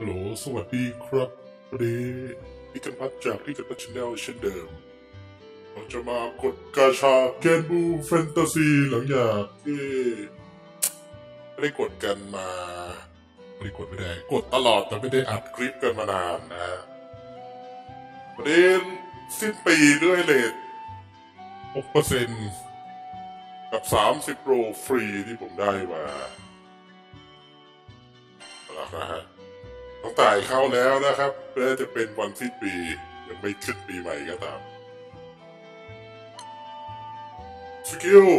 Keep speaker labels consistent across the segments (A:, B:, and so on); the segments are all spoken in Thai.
A: ฮัลโหลสวัสดีครับวันนี้พี่กันพัดจากพี่กันพัดชาแนลเช่นเดิมเราจะมากดกาชาเกมบูแฟนตาซีหลังจากที่ไม่ได้กดกันมาไม่ได้กดตลอดแต่ไม่ได้อัดคลิปกันมานานนะวันนี้สิ้นปีด้วยเลท 6% กับ30โปรฟรีที่ผมได้มาแล้วนะฮะต้องจ่ายเข้าแล้วนะครับแม้จะเป็นวันสิ้นปียังไม่ขึ้นปีใหม่ก็ตามสกิล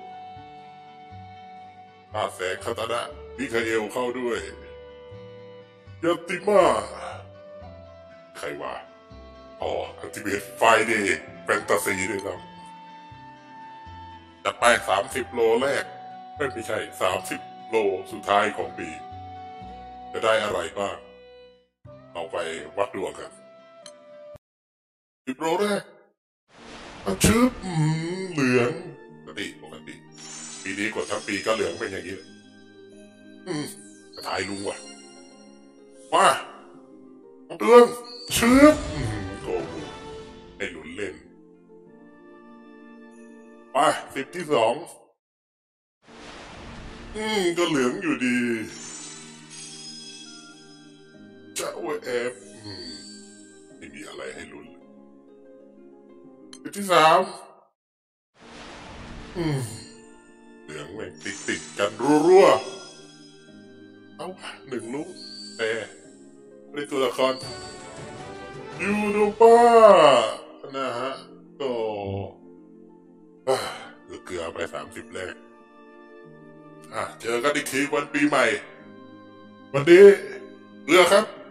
A: แสงคาตานะมิคาเอลเข้าด้วยยาติมาใครวะอัลติเมทไฟเดย์แฟนตาซีด้วยครับจัดไป30โลแรกไม่ใช่30โลสุดท้ายของปีจะได้อะไรบ้างเอาไปวัดดวงกัน10โลแรกชืบเหลืองปกติปีนี้กดทั้งปีก็เหลืองเป็นอย่างนี้ตายลุงว่ะมาเตือนชืบโอ้โหให้หลุนเล่นมา10ที่2ก็เหลืองอยู่ดีจะว่าไม่มีอะไรให้ลุ้น10ที่3เหลืองแม่งติดกันรัวๆเอา1ลูกแต่ในตัวละครยูโดป้านะฮะก็เกลือไป30แรกเจอกันอีกทีวันปีใหม่วันนี้เรือครับ